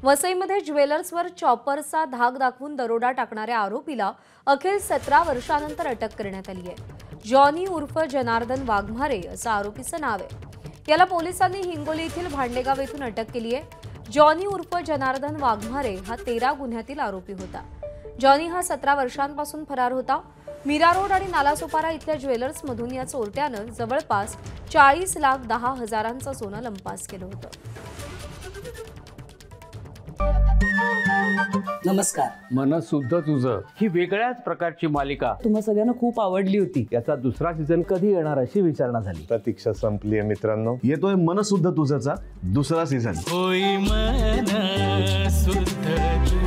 वसईमध्ये ज्वेलर्सवर चॉपरचा धाक दाखवून दरोडा टाकणाऱ्या आरोपीला अखेर 17 वर्षांनंतर अटक करण्यात आली आहे। जॉनी उर्फ जनार्दन वाघमारे असं आरोपीचं नाव आहे। याला पोलिसांनी हिंगोली येथील भांडेगाव येथून अटक केली आहे। जॉनी उर्फ जनार्दन वाघमारे हा 13 गुन्ह्यातील आरोपी होता। जॉनी हा 17 वर्षांपासून फरार होता। मीरा रोड आणि नालासोपारा इथल्या ज्वेलर्समधून या चोरट्यानं जवळपास 40,10,000चं सोनं लंपास केलं होतं। नमस्कार। मनसुद्धा तुझं ही वेगळ्याच प्रकारची मालिका तुम्हा सगळ्यांना खूप आवडली होती। याचा दुसरा सीझन कधी येणार अशी विचारणा झाली। प्रतीक्षा संपली आहे मित्रांनो। येतोय मनसुद्धा तुझाचा दुसरा सीझन। होई मनसुद्धा